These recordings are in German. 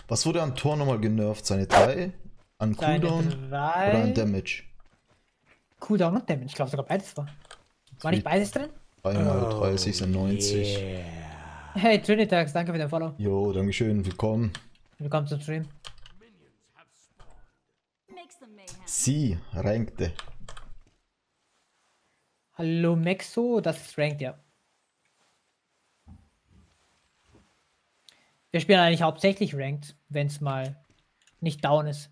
Was wurde an Tor nochmal genervt? Seine 3? An Seine Cooldown? 3. Oder an Damage? Cooldown und Damage. Ich glaube sogar beides war. War nicht beides drin? 3 mal 30 sind 90. Hey Trinitax, danke für den Follow. Jo, dankeschön, willkommen. Willkommen zum Stream. Sie, Rankte. Hallo Mexo, das ist Ranked, ja. Wir spielen eigentlich hauptsächlich Ranked, wenn es mal nicht down ist.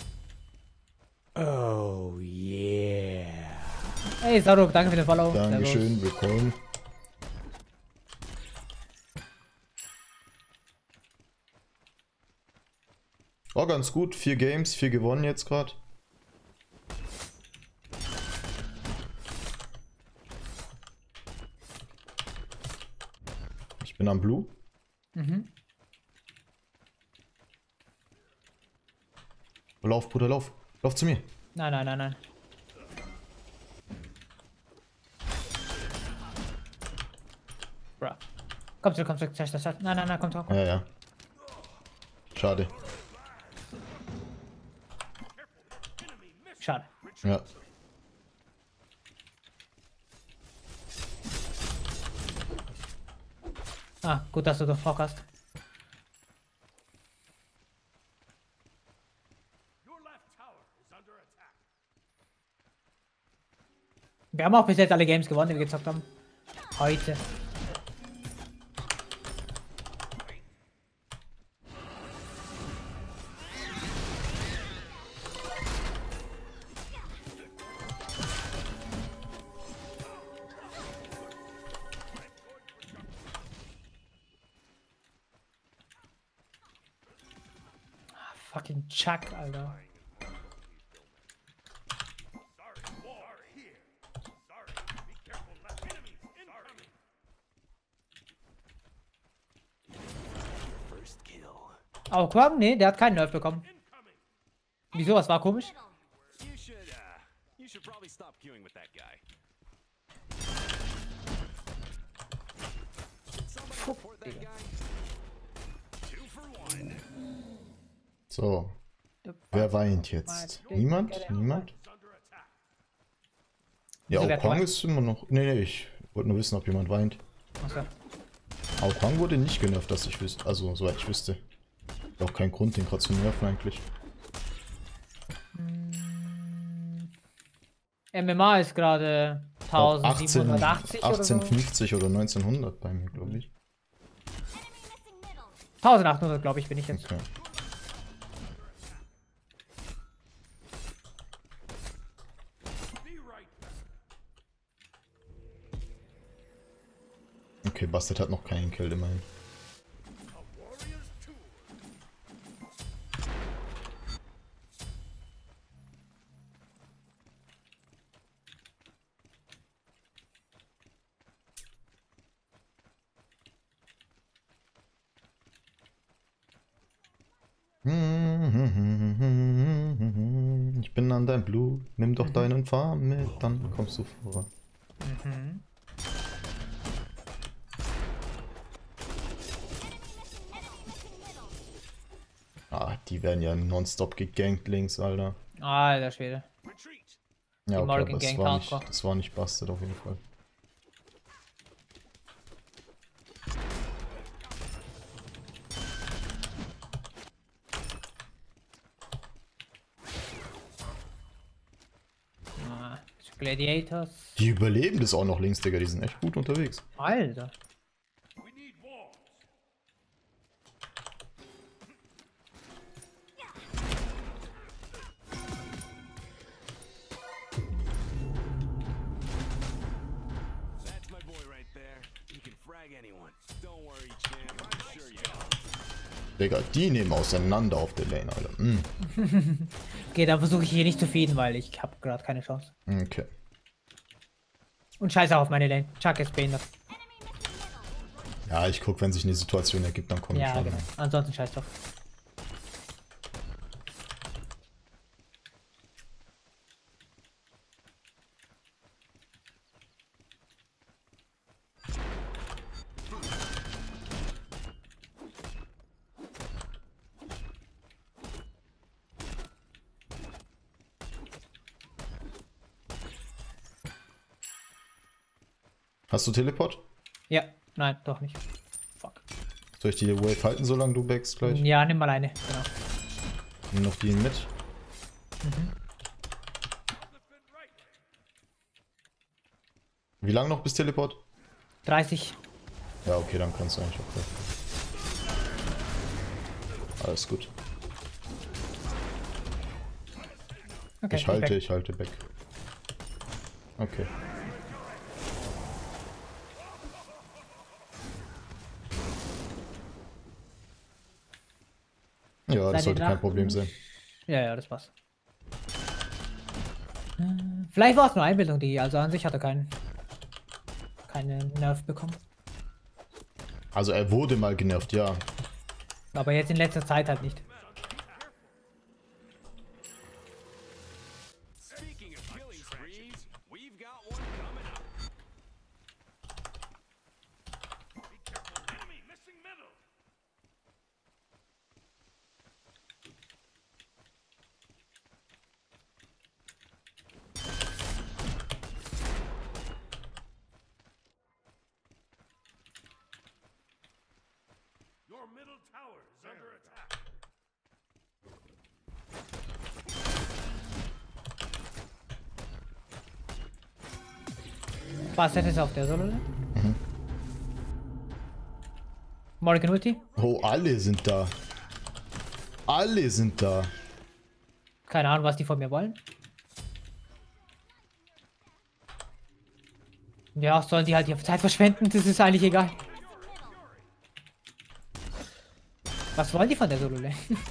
Oh yeah. Hey Saruk, danke für den Follow. Dankeschön, willkommen. War ganz gut, 4 Games, 4 gewonnen jetzt gerade. Ich bin am Blue. Mhm. Lauf, Bruder, lauf. Lauf zu mir. Nein, nein, nein, nein. Bro. Komm zurück, komm zurück. Nein, nein, nein, komm zurück. Ja, ja. Schade. Schade. Ja. Ah, gut, dass du doch Fock hast. Wir haben auch bis jetzt alle Games gewonnen, die wir gezockt haben. Heute. Fucking Chuck, Alter. Oh, Quang? Nee, der hat keinen Nerf bekommen. Wieso? Was war komisch? You should probably stop queuing with that guy. Support that guy. 2 for 1. So. Wer weint jetzt? Niemand? Niemand? Ja, Wieso, wer Aokwang weint? ist immer noch... Nee, ich wollte nur wissen, ob jemand weint. Achso. Aokwang wurde nicht genervt, dass ich wüsste. Also, soweit ich wüsste. Auch kein Grund, den gerade zu nerven eigentlich. MMA ist gerade 1780 oder so. 1850 oder 1900 bei mir, glaube ich. 1800, glaube ich, bin ich jetzt. Okay. Okay, Bastard hat noch keinen Kill immerhin. Ich bin an deinem Blut, nimm doch deinen Farm mit, dann kommst du voran. Mhm. Ah, die werden ja nonstop gegankt links, Alter. Alter Schwede. Ja, okay, Morgan aber Gang Hardcore. das war nicht Bastard auf jeden Fall. Ah, Gladiators. Die überleben das auch noch links, Digga, die sind echt gut unterwegs. Alter. That's my boy right there. You can frag anyone. Don't worry, champ. I'm sure you are. Digga, die nehmen auseinander auf der Lane, Alter. Okay, dann versuche ich hier nicht zu feeden, weil ich habe gerade keine Chance. Okay. Und scheiße auf meine Lane. Chuck ist behindert. Ja, ich guck, wenn sich eine Situation ergibt, dann komme ich Ja, schon. genau. Ansonsten scheiß drauf. Hast du Teleport? Ja, nein, doch nicht. Fuck. Soll ich die Wave halten, solange du backst gleich? Ja, nimm mal eine. Genau. Nimm noch die mit. Wie lange noch bis Teleport? 30. Ja, okay, dann kannst du eigentlich auch gleich. Alles gut. Okay, Ich halte back. Okay. Ja, das sollte kein Problem sein. Ja, das passt. Vielleicht war es nur Einbildung, die, also an sich hat er keine Nerf bekommen. Also er wurde mal genervt, ja. Aber jetzt in letzter Zeit halt nicht. Speaking of killing sprees, we've got one coming up. Be careful, enemy missing middle. Your middle tower is under attack. Bastet ist auf der Solo. Morrigan Ulti? Oh, alle sind da. Alle sind da. Keine Ahnung, was die von mir wollen. Ja, sollen die halt ihre Zeit verschwenden? Das ist eigentlich egal. Was wollen die von der Solo-Lane?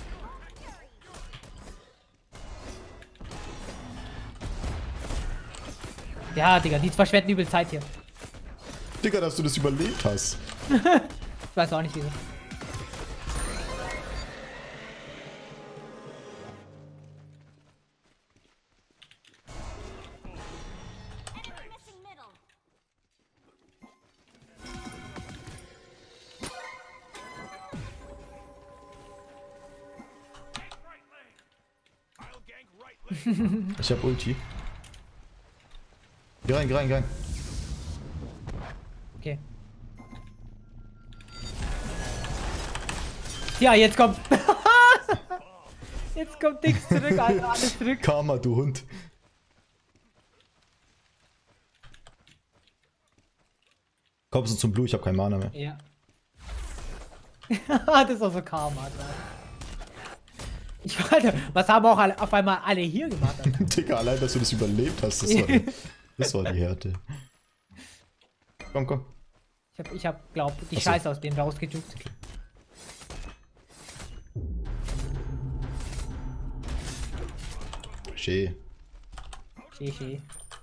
Ja, Digga, die verschwenden übel Zeit hier. Digga, dass du das überlebt hast. Ich weiß auch nicht, wieso. Missing middle. Right lane. I'll gank right lane. Ich hab Ulti. Geh rein, geh rein, geh rein. Okay. Ja, jetzt kommt. Jetzt kommt Dings zurück, Alter, alles zurück. Karma, du Hund. Kommst du zum Blue? Ich hab kein Mana mehr. Ja. Das ist auch so Karma, Alter. Ich warte, was haben auch alle, auf einmal alle hier gemacht? Alter? Digga, allein, dass du das überlebt hast, das war die Härte. Komm, komm. Ich hab glaubt, die Ach so. Scheiße aus denen rausgejuckt. Okay. Schee. Schee.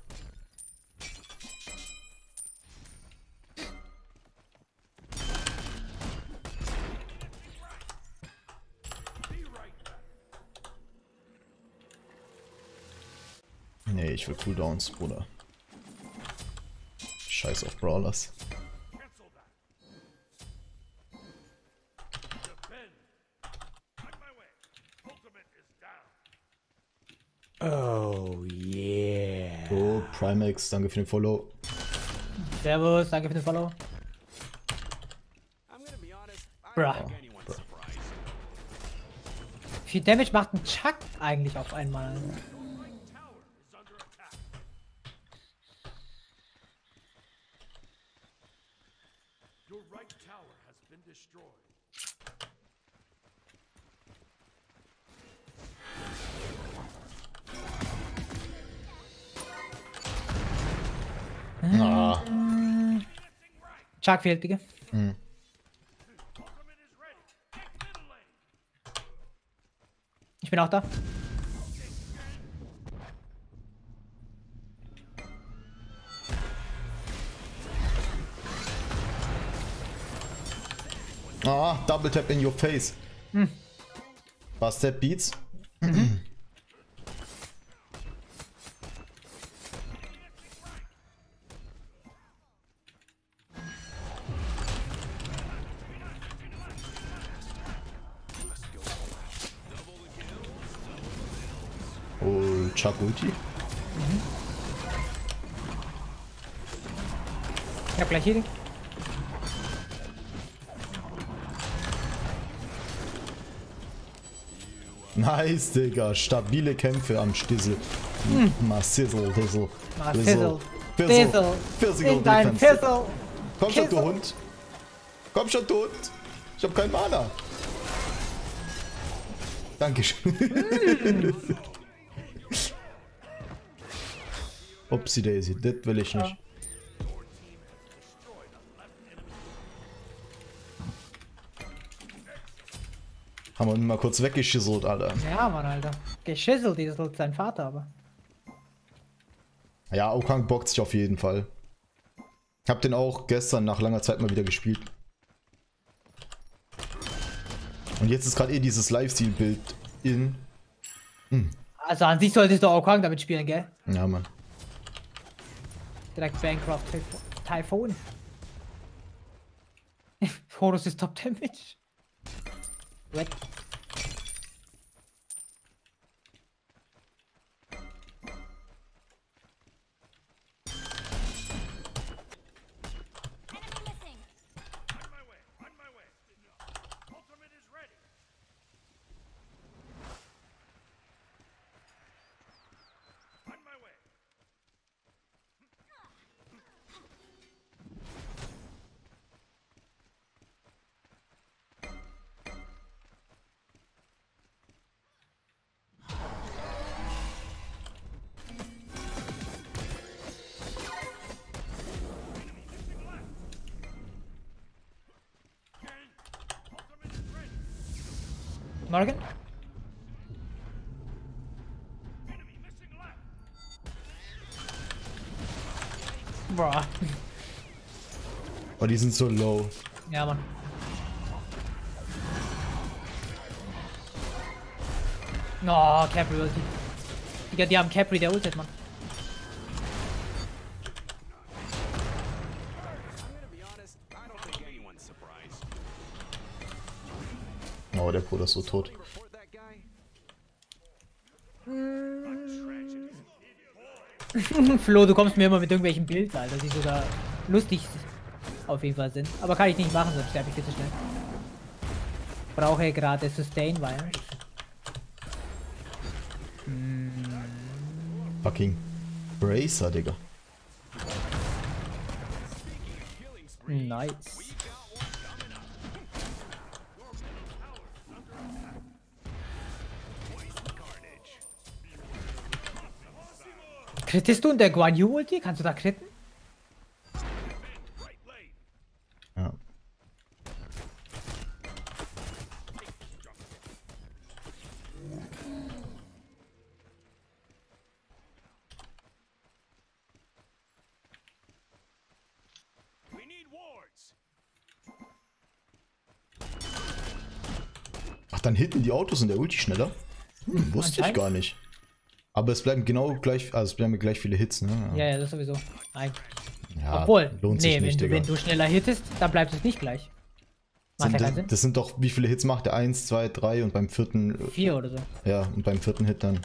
Nee, ich will Cooldowns, Bruder. Scheiß auf Brawlers. Cancel that. Defend. On my way. Ultimate is down. Oh yeah. Oh, Primax, danke für den Follow. Servus, danke für den Follow. I'm gonna be honest. I Bruh. don't think anyone's surprised. Wie viel Damage macht ein Chuck eigentlich auf einmal? Tower is under attack. Your right tower has been destroyed. Ah, Chuck fehlt, Digga. Ultimate is ready. Take middle lane. Ich bin auch da. Double tap in your face. Was that beats? Oh, Chuck Ulti. Ich hab gleich Healing. Nice, Digga. Stabile Kämpfe am Stissel. Mal Sizzle, Dizzle. Mal Fizzle. Fizzle. Fizzle. Physical In dein Defense. Fizzle. Komm schon, du Kizzle. Hund. Komm schon, du Hund. Ich hab kein Mana. Dankeschön. Upsi Daisy, das will ich nicht. Haben wir ihn mal kurz weggeschisselt, Alter. Ja, Mann, Alter. Geschisselt, das ist sein Vater, aber. Ja, Okang bockt sich auf jeden Fall. Hab den auch gestern nach langer Zeit mal wieder gespielt. Und jetzt ist gerade dieses Lifestyle-Bild in. Also an sich solltest du auch Kang damit spielen, gell? Ja, Mann. Direkt Bancroft Typhoon. Horus ist Top Damage. What? Enemy missing. On my way. On my way. Ultimate is ready. On my way. Ultimate is ready. Morgan? Enemy missing left. Boah. Oh, die sind so low. Ja, Mann. Oh, Capri Ulti. Digga, die haben Capri, der ultet, Mann. I'm gonna be honest, I don't think anyone's surprised. Oh, der Bruder ist so tot. Report that guy? Flo, du kommst mir immer mit irgendwelchen Bildern, Alter, die sogar lustig auf jeden Fall sind. Aber kann ich nicht machen, sonst sterbe ich viel zu schnell. Brauche gerade Sustain, weil. Fucking Bracer, Digga. Nice. Krittest du in der Guan Yu Ulti? Kannst du da kritten? Ja. We need wards. Ach, dann hitten die Autos in der Ulti schneller? Wusste ich Anscheinend. gar nicht. Aber es bleiben genau gleich, also es bleiben gleich viele Hits, ne? Ja, ja, das sowieso. Eigentlich. Ja, Obwohl, lohnt sich nee, nicht, Digga. wenn du schneller hittest, dann bleibt es nicht gleich. Macht ja keinen Sinn. Das sind doch, wie viele Hits macht der? 1, 2, 3 und beim vierten, 4 oder so. ja, und beim vierten Hit dann. I'm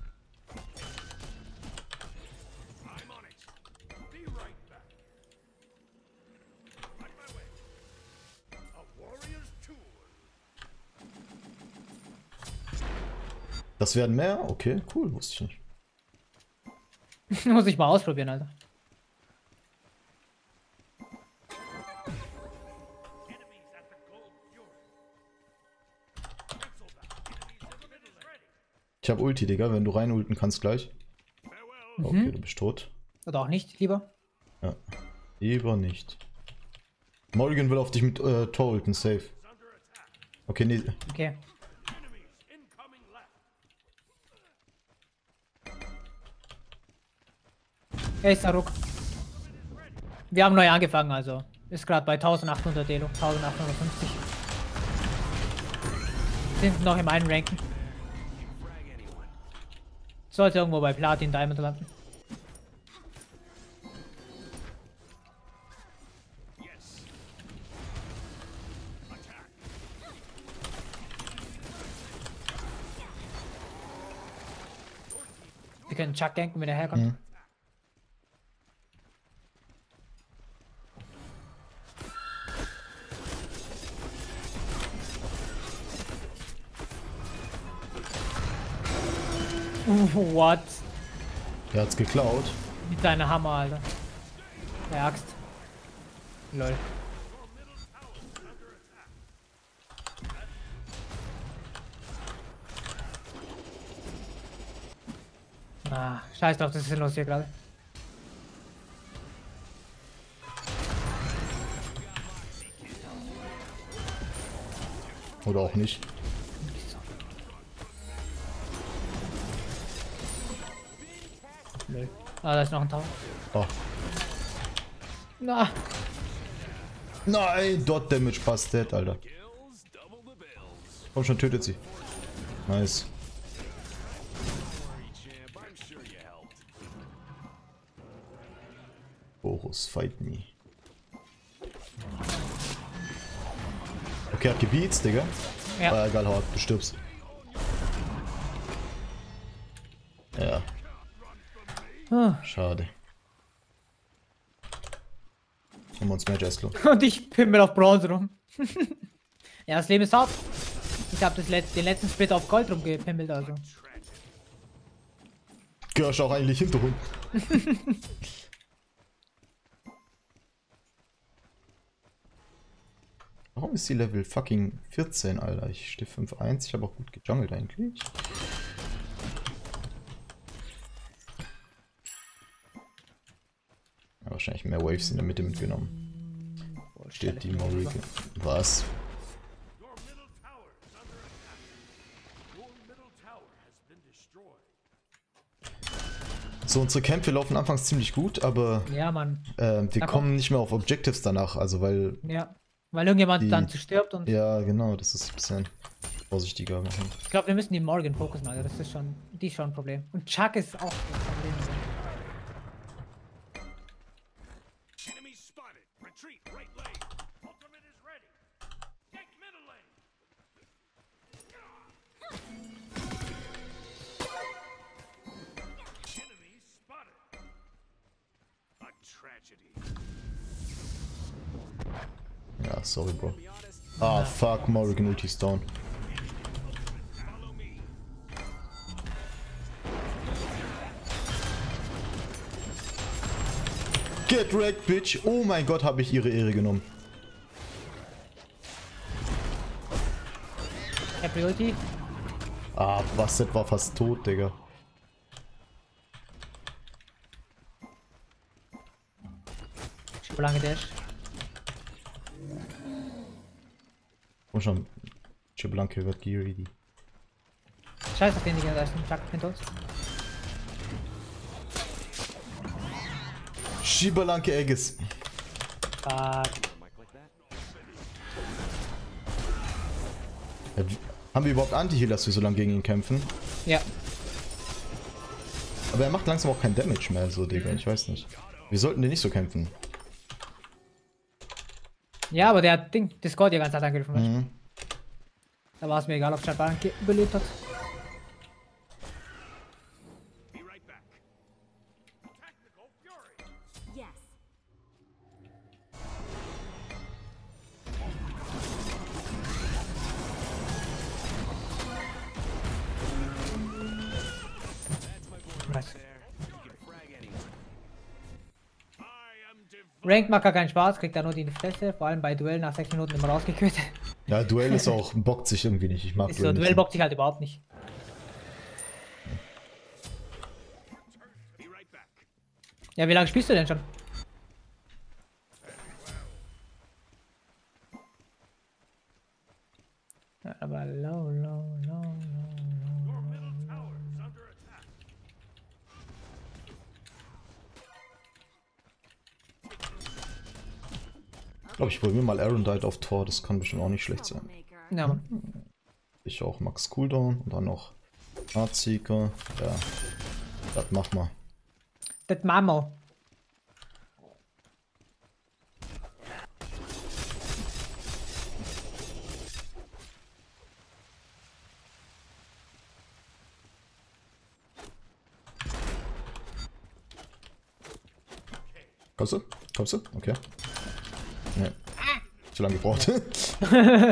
on it. Be right back. On my way. A warrior's tour. Das werden mehr? Okay, cool, wusste ich nicht. Muss ich mal ausprobieren, Alter. Enemies at the Gold Fury. Cancel that. Enemies in the middle is ready. Ich hab Ulti, Digga, wenn du rein ulten kannst gleich. Farewell. Okay, du bist tot. Oder auch nicht, lieber. Ja. Lieber nicht. Morgan will auf dich mit Tor ulten, safe. Okay, nee. Okay. Enemies incoming left. Hey, Saruk. Wir haben neu angefangen, also. Ist gerade bei 1800 Elo. 1850. Sind noch im einen Ranken. Frag anyone. Sollte irgendwo bei Platin Diamond landen. Yes. Attack. Wir können Chuck ganken, wenn er herkommt. What? Er hat's geklaut. Mit seiner Hammer, Alter. Der Axt. Lol. Ah, scheiß drauf, das ist los hier gerade. Oder auch nicht. Nö. Ah, da ist noch ein Tower. Oh. Na, Nein, Dot Damage passt dead, Alter. Kills, double the bills. Komm schon, tötet sie. Nice. Worry, champ. I'm sure you helped. Boris, fight me. Okay, hat gebeats, Digga. ja. Egal, hau ab, du stirbst. Ja, Ah. schade. Haben wir uns mehr Jesslo. Und ich pimmel auf Bronze rum. Ja, das Leben ist hart. Ich habe den letzten Split auf Gold rumgepimmelt, also. Gehörst auch eigentlich Hintergrund. Warum ist sie Level fucking 14, Alter? Ich stehe 5-1, ich habe auch gut gejungelt eigentlich. Ja, wahrscheinlich mehr Waves in der Mitte mitgenommen. Steht die Morrigan. Was? Your middle tower is under attack. Your middle tower has been destroyed. So, unsere Kämpfe laufen anfangs ziemlich gut, aber Ja, Mann. wir kommen nicht mehr auf Objectives danach, also weil... Ja. Weil irgendjemand Die- dann zu stirbt und Ja, genau, das ist ein bisschen vorsichtiger machen. ich glaube, wir müssen die Morgan fokussen, Alter. Das ist schon, die ist schon ein Problem. Und Chuck ist auch ein Problem. Enemy spotted. Retreat right lane. Ultimate is ready. Take middle lane. Enemy spotted. A tragedy. Ja, sorry, Bro. Be honest, Ah, fuck, Morrigan Ulti ist down. follow me. Get wrecked, bitch! Oh mein Gott, habe ich ihre Ehre genommen. Priority. Ah, was, das war fast tot, Digga. Lange Dash. Komm schon. Chiblanke wird greedy. Scheiß auf den, Digga, da ist ein Chuck hinter uns. Schibalanke Egges. Fuck. Might click that. Ja, haben wir überhaupt Anti-Heal, dass wir so lange gegen ihn kämpfen? Ja. Aber er macht langsam auch kein Damage mehr, so, Digga. Ich weiß nicht. Wir sollten den nicht so kämpfen. Ja, aber der hat Discord ja ganz hart angegriffen. Mhm. Da war es mir egal, ob Stadtbahn überlebt hat. Be right back. Technical fury. Yes. Nice. There. You can frag anyone. I am div- Rank macht gar keinen Spaß, kriegt er nur die Fresse, vor allem bei Duell nach 6 Minuten immer rausgekürt. Ja, Duell ist auch, bockt sich irgendwie nicht. Ich mag Ist so, Duell nicht. bockt sich halt überhaupt nicht. Be right back. Ja, wie lange spielst du denn schon? Ja, aber low. Your middle tower is under attack. Ich glaube, ich probiere mal Arendite auf Tor. Das kann bestimmt auch nicht schlecht sein. Troublemaker. Ja, Mann. Ich auch Max Cooldown und dann noch Heartseeker. Ja, das mach mal. Das Mamo. Kommst du? Kommst du? Okay. Ne. Zu lange gebraucht.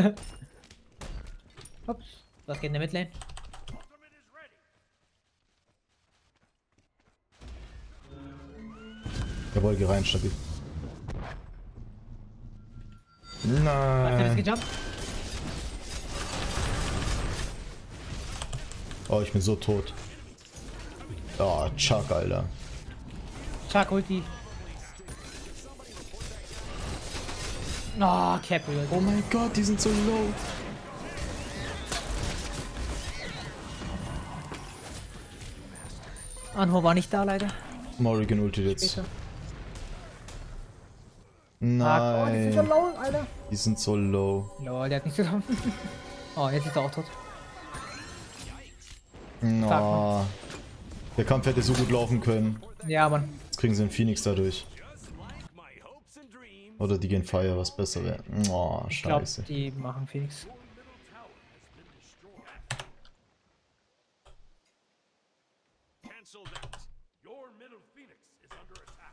Ups. Was geht in der Midlane? Ultimate is ready. Jawohl, geh rein, stabil. Hast du das Nein. gejumpt? Oh, ich bin so tot. Oh, Chuck, Alter. Chuck, Ulti. Oh, Capri. Oh mein Gott, die sind so low. Anho war nicht da, leider. Morrigan ulti jetzt. Später. Nein. Oh, die sind so low, Alter. Die sind so low. Lol, der hat nicht getroffen. Oh, jetzt ist er auch tot. No. Der Kampf hätte so gut laufen können. Ja, Mann. Jetzt kriegen sie einen Phoenix dadurch. My hopes and dreams. Oder die gehen Fire, was besser wäre. Oh, Ich glaube, scheiße. die machen Phoenix. Cancel that. Your middle Phoenix is under attack.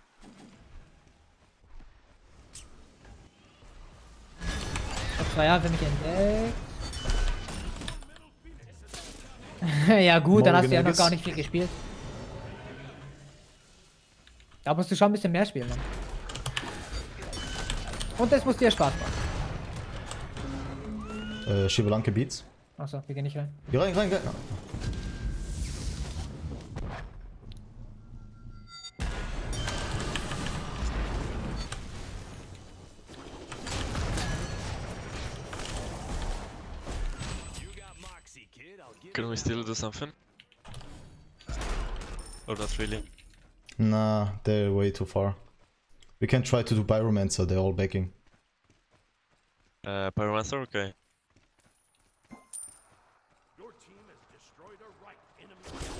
Vor 2 Jahren für mich entdeckt. Ja gut, dann hast du ja noch Morgan gar nicht viel gespielt. Da musst du schon ein bisschen mehr spielen, Mann. Und das muss dir Spaß machen. Shivalanke Beats. Achso, wir gehen nicht rein. Geh rein, rein, rein. You got Moxie, kid. I'll give Can we still do something? Or not really? Nah, they're way too far. We can try to do Pyromancer, they're all backing. Pyromancer, okay. your team has destroyed a right enemy.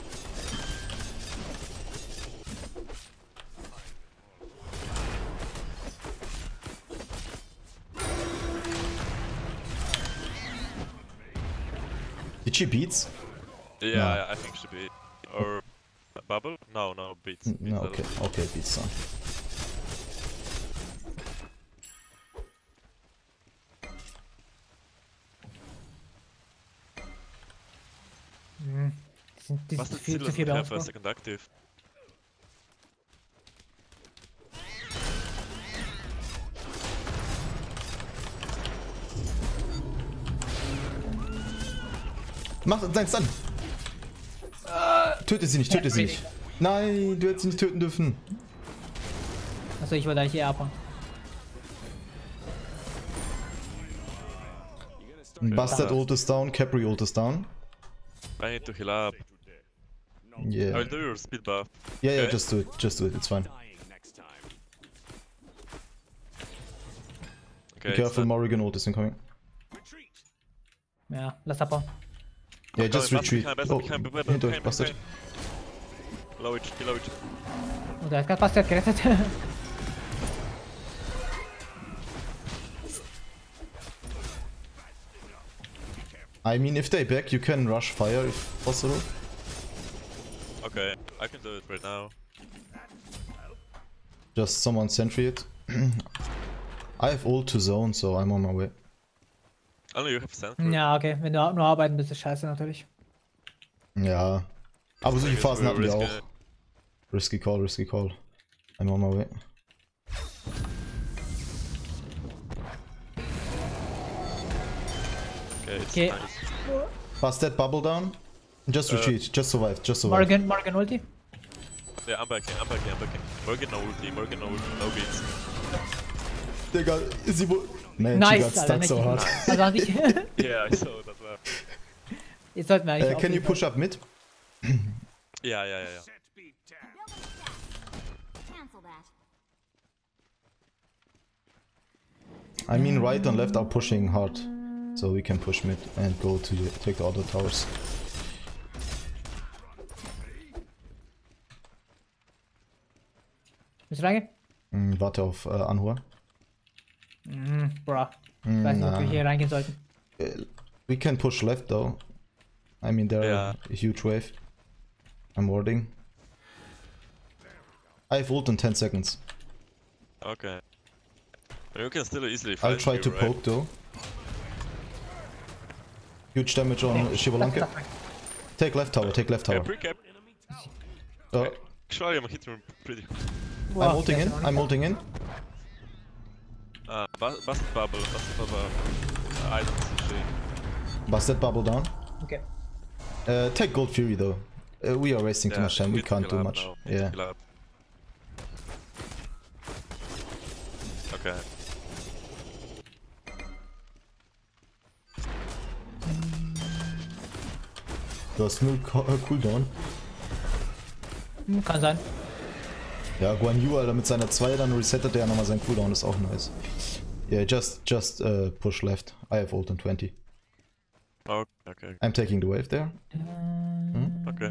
Did she beats? Yeah, I think should be. Or bubble? No, beats. No, Beats okay, okay, beats son. Die Was sind ist viel zu viel bei uns. for second active? Mach dein Stun! Töte sie nicht, töte sie nicht. Nein, du hättest sie nicht töten dürfen. Achso, ich wollte eigentlich eher abhauen. Bastard ult is down, Capri ult is down. I need to heal up. Yeah. I'll do your speed buff. Yeah, yeah, Okay. just do it, it's fine. Dying next time. Okay, Be careful, so- Morrigan ult is incoming. Retreat. Ja, lass abhauen. Yeah, just Besser retreat. behind, Oh, behind, hinter euch, Bastard. Low it, low it. Und er hat gerade Bastard gerettet. I mean, if they back, you can rush fire if possible. Okay, I can do it right now. Just someone sentry it. I have ult to zone, so I'm on my way. Only you have sentry. Ja, okay. Wenn du nur arbeiten bist, ist scheiße natürlich. Ja. Aber solche I guess Phasen we'll hatten wir risk auch. it. Risky call, risky call. I'm on my way. Okay, it's Okay. nice. Pass that bubble down. Just retreat, just survive, just survive. Morgan Ulti. Yeah, I'm backing. Morgan no ulti, no beats. Digga, sie wohl. Man, she Nice, got Alter, stuck nicht so hard. Also an sich. Yeah, I saw that well. Jetzt sollten wir eigentlich auf Can you jeden Fall- push up mid? Yeah. Set speed down. Building down. Cancel that. I mean, right and left are pushing hard. So we can push mid and go to take the other towers. Willst du reingehen? Warte auf Anhur. Bruh. Ich weiß nicht, ob wir Nah. hier reingehen sollten. We can push left though. I mean, they're Yeah. a huge wave. I'm warding. I have ult in 10 seconds. Okay. You can still easily I'll fight try you, to right? poke though. Huge damage on Shivalanke. Take left tower, take left Okay, tower. pre-cap. Oh, Actually, I'm hitting him pretty. Wow, ulting in. der ist noch I'm nicht ulting in. Busted bubble. I don't see shit. Busted bubble down. da. Okay. Take Gold Fury though. We are wasting too much time. We need to can't kill do up much. now. Need to Yeah. kill up. Okay. Du hast 0 Cooldown. Kann sein. Ja, Guan Yu, Alter, mit seiner 2 dann resettet er ja nochmal seinen Cooldown, ist auch nice. Yeah, just push left. I have ult in 20. Okay. I'm taking the wave there. Okay.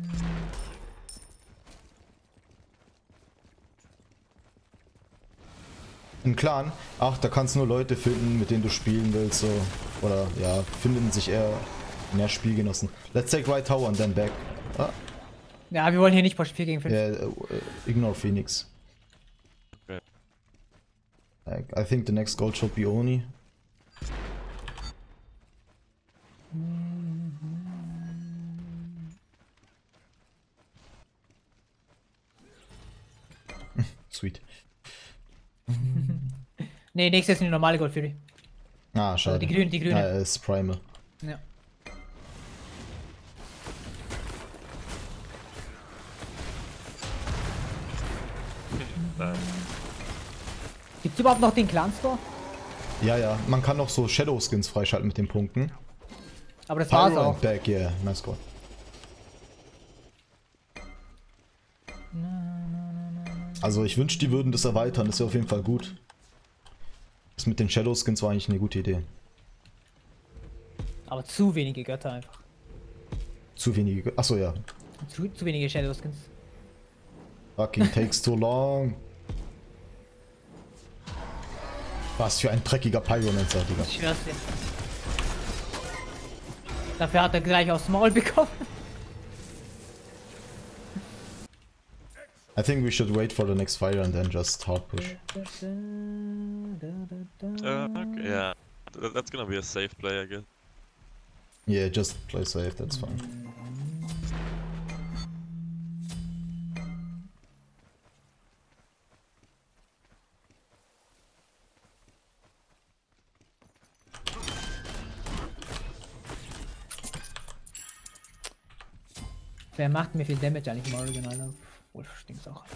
Ein Clan, ach, da kannst du nur Leute finden, mit denen du spielen willst, so. Oder, ja, finden sich eher mehr Spielgenossen. Let's take right tower and then back. Ah, Ja, wir wollen hier nicht pushen 4 gegen 5. yeah, ignore Phoenix. Okay. I think the next gold should be Oni. Sweet. Nee, nächstes ist eine normale Gold Fury. Ah, schade. die grüne, die grüne. Ja, ist Primal. Ja. Nice. Gibt's überhaupt noch den Clan Store? Ja, ja, man kann noch so Shadow Skins freischalten mit den Punkten. Aber das war's Pyro auch. and back, yeah, nice score. Also ich wünschte, die würden das erweitern, das wäre auf jeden Fall gut. Das mit den Shadow Skins war eigentlich eine gute Idee. Aber zu wenige Götter einfach. Zu wenige, achso ja. Zu wenige Shadow Skins. Fucking takes too long. Was für ein dreckiger Pyromancer, Digga. Ich schwör's dir. Dafür hat er gleich aufs Maul bekommen. I think we should wait for the next fire and then just hard push. Okay, yeah. That's gonna be a safe play, I guess. Yeah, just play safe, that's fine. Wer macht mir viel Damage eigentlich im Original? Ne? Wohl stinkt's auch.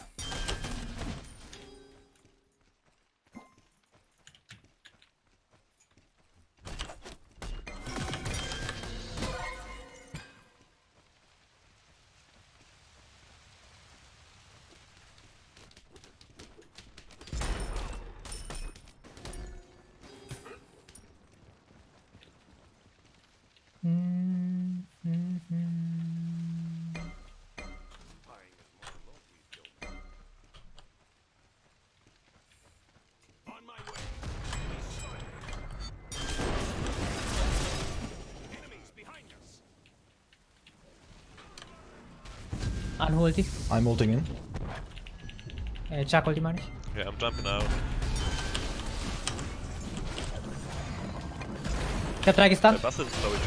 On my way. Enemies behind us. Anholt die. I'm ulting in. Chuck holt die meine ich. Okay, I'm jumping out. Ich hab 3 gestunt. Busted is low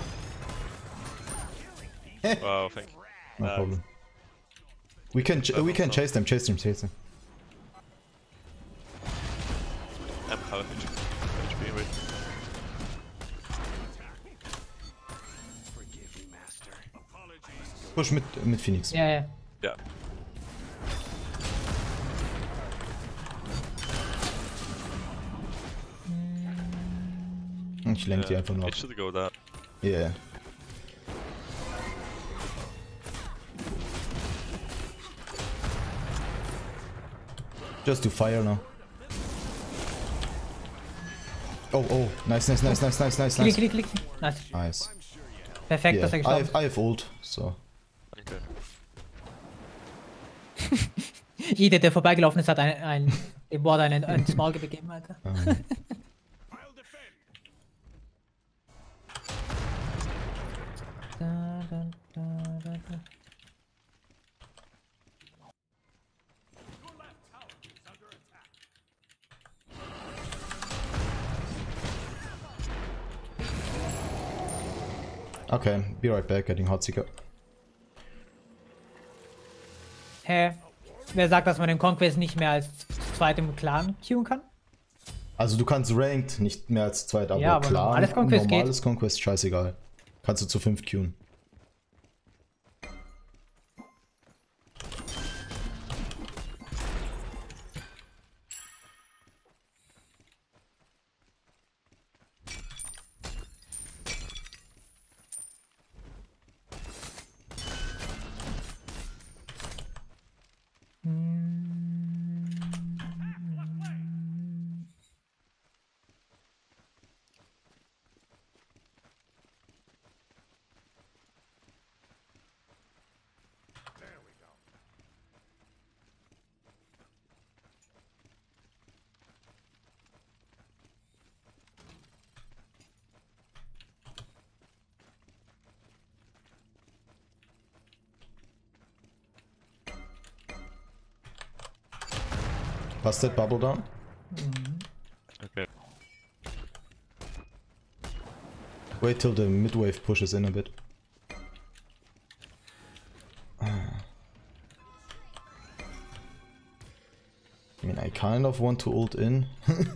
HP. Wow, thank you. No Nice. problem. We can chase them, chase them. I'm half HP, wait. Forgive me, master. Apologies. Push mit Phoenix. Ja, ja. Yeah. Ich lenk die einfach nur ab. It should go that. Yeah. Just do fire now. Oh, nice. Klick. Nice. Nice. Perfekt, Yeah, dass er gestorben I have ult, so. Okay. ist. Jeder, der vorbeigelaufen ist, hat dem Ward einen Small gegeben, Alter. I'll defend. Your left tower is under attack. Okay, be right back, getting hot seeker. Hä? Wer sagt, dass man den Conquest nicht mehr als zweitem Clan queuen kann? Also du kannst Ranked nicht mehr als zweit, aber, Ja, aber klar, normales Conquest geht. normales Conquest, scheißegal. Kannst du zu 5 queuen. Busted bubble down. Okay. Wait till the mid wave pushes in a bit. I mean, I kind of want to ult in.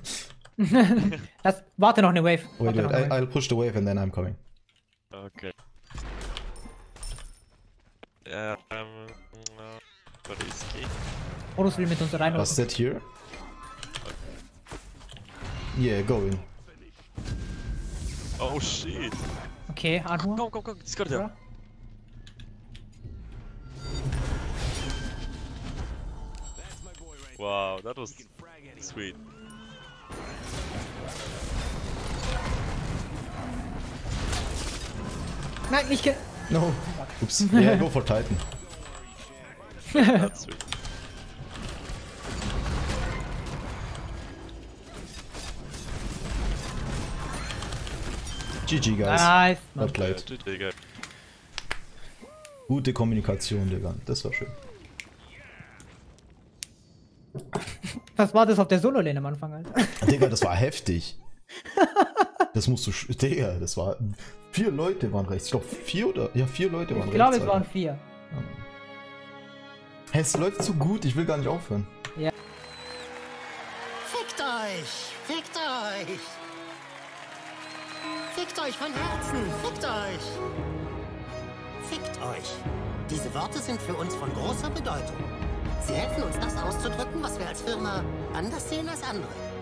Warte noch eine Wave. Wait, Warte noch eine Wave. I'll push the wave and then I'm coming. Okay. Yeah, but risky. Horus will mit uns rein. Busted here. Yeah, go in. Oh shit! Okay, Armor. Go, discard him. Ja. That's my boy right Wow, that there. was He can frag anyone. sweet. Nein, nicht ge... No. Oops. Yeah, go for Titan. That's sweet. GG, guys. Nice. Not Yeah, late. GG, guys. Gute Kommunikation, Digga. Das war schön. Was war das auf der Solo-Lane am Anfang, Alter? Digga, das war heftig. Das musst du... Digga, das war... 4 Leute waren rechts. Ich glaube 4 oder... Ja, 4 Leute waren rechts. Ich glaube, es Alter. waren 4. Hey, es läuft zu gut. Ich will gar nicht aufhören. Fickt euch! Fickt euch! Fickt euch von Herzen! Fickt euch! Fickt euch! Diese Worte sind für uns von großer Bedeutung. Sie helfen uns, das auszudrücken, was wir als Firma anders sehen als andere.